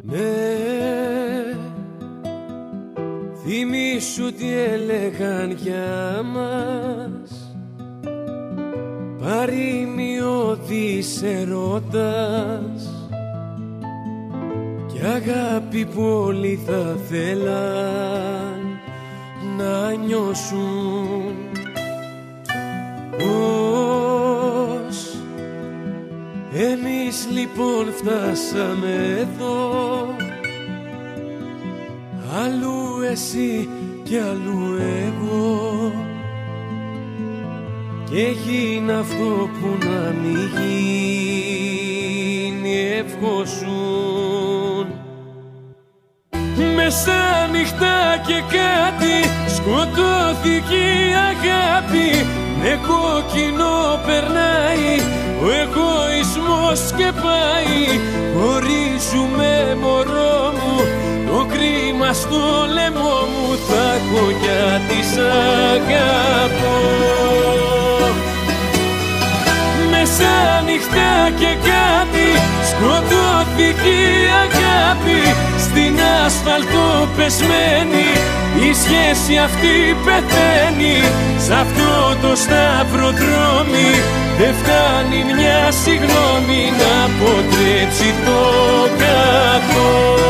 Ναι, θυμήσου τι έλεγαν για μας, παροιμιώδης ερώτας, κι αγάπη που όλοι θα θέλαν να νιώσουν. Πώς εμείς λοιπόν φτάσαμε εδώ, αλλού εσύ κι αλλού εγώ, και γίνει αυτό που να μην γίνει ευχόσουν. Μέσα νυχτά και κάτι σκοτώθηκε η αγάπη, με κόκκινο περνάει ο εγωισμός και πάει. Χωρίζουμε μωρό μου, το κρίμα στο λαιμό μου θα έχω γιατί σ' αγαπώ. Μέσα νυχτά και κάτι σκοτώθηκε η αγάπη, στην άσφαλτο πεσμένη η σχέση αυτή πεθαίνει. Σ' αυτό το σταυροδρόμι δεν φτάνει μια συγγνώμη να αποτρέψει το κακό.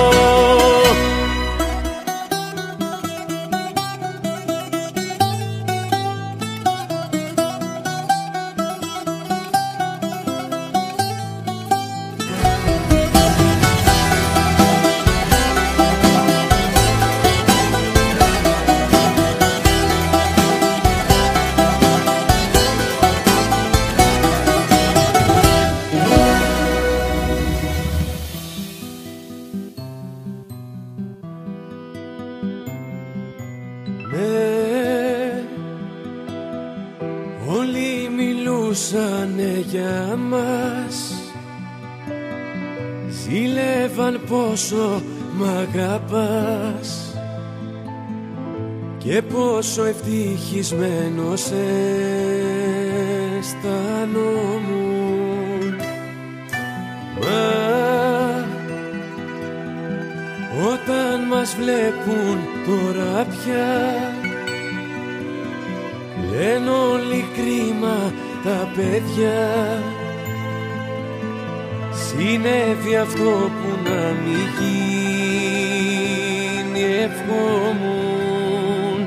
Όλοι μιλούσανε για μας, ζήλευαν πόσο μ' αγαπάς και πόσο ευτυχισμένος αισθανόμουν. Μα όταν μας βλέπουν τώρα πια, λένε όλοι κρίμα τα παιδιά. Συνέβη αυτό που να μην γίνει ευχόμουν.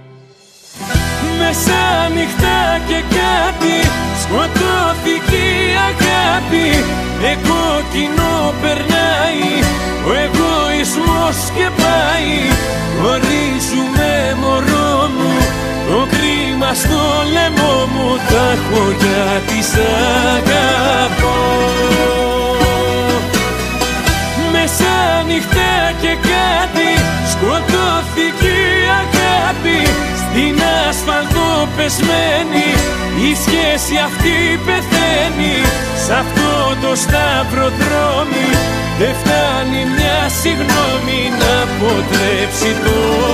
Μέσα νυχτά και κάτι σκοτώθηκε η αγάπη, με κόκκινο περνάει ο εγωισμός και πάει. Χωρίζουμε μωρό μου, το κρίμα στο λαιμό μου θα έχω γιατί σ' αγαπώ. Μέσα νυχτά και κάτι σκοτώθηκε η αγάπη, στην άσφαλτο πεσμένη η σχέση αυτή πεθαίνει. Σ' αυτό το σταυροδρόμι δεν φτάνει μια συγγνώμη να αποτρέψει το